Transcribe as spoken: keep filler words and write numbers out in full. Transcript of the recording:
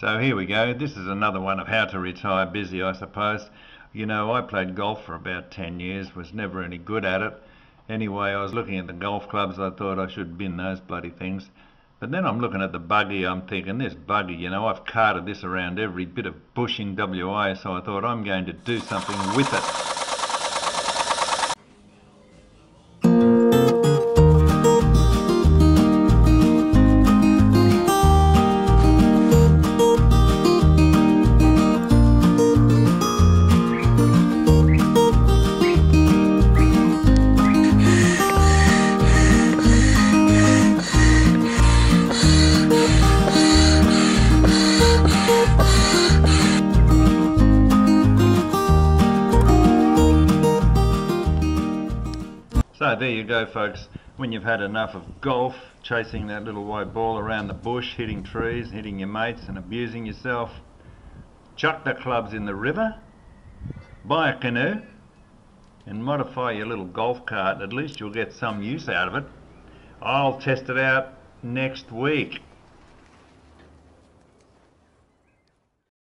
So here we go. This is another one of how to retire busy, I suppose. You know, I played golf for about ten years, was never any good at it. Anyway, I was looking at the golf clubs, I thought I should bin those bloody things. But then I'm looking at the buggy, I'm thinking, this buggy, you know, I've carted this around every bit of bush in W A, so I thought I'm going to do something with it. So there you go, folks. When you've had enough of golf, chasing that little white ball around the bush, hitting trees, hitting your mates and abusing yourself, chuck the clubs in the river, buy a canoe and modify your little golf cart. At least you'll get some use out of it. I'll test it out next week.